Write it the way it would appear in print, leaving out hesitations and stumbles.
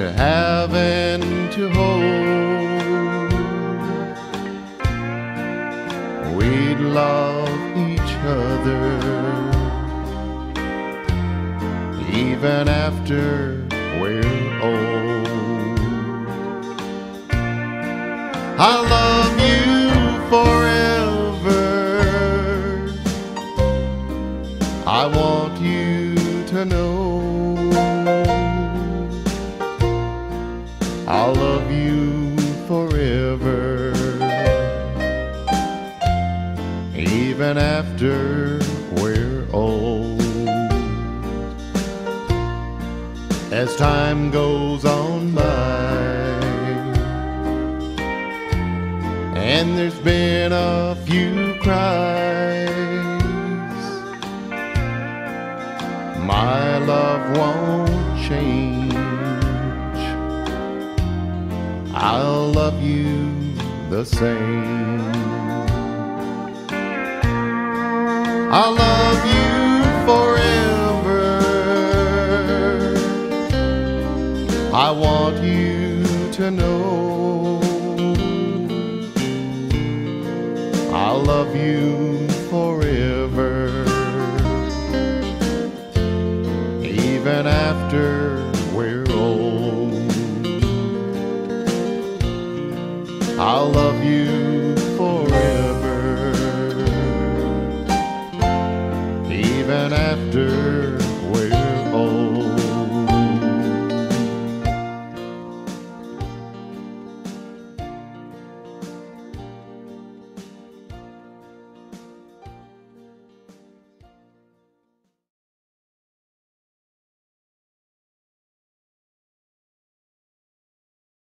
to have and to hold. We'd love each other even after we're old. I love you forever. I want you to know I'll love you forever, even after we're old. As time goes on by, and there's been a few cries, my love won't change. I'll love you the same. I'll love you forever. I want you to know I'll love you forever, even after we're old. I'll love you